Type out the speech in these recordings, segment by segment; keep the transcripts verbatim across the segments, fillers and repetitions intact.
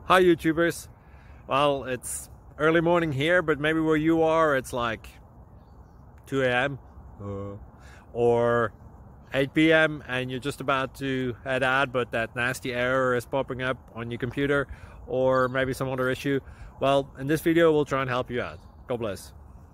Hi YouTubers. Well, it's early morning here, but maybe where you are it's like two A M uh, or eight P M and you're just about to head out, but that nasty error is popping up on your computer, or maybe some other issue. Well, in this video we'll try and help you out. God bless.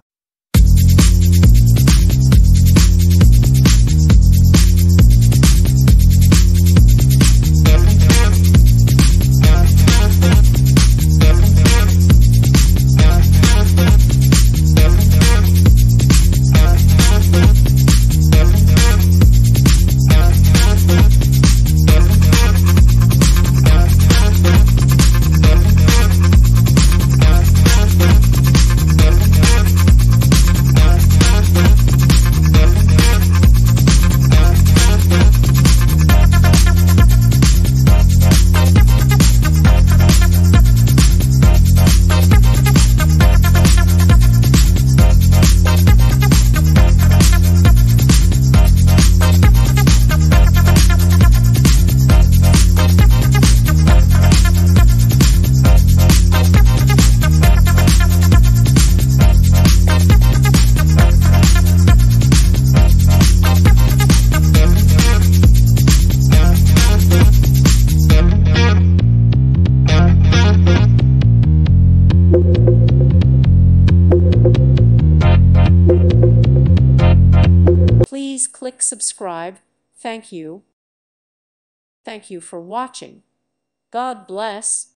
Please click subscribe. Thank you. Thank you for watching. God bless.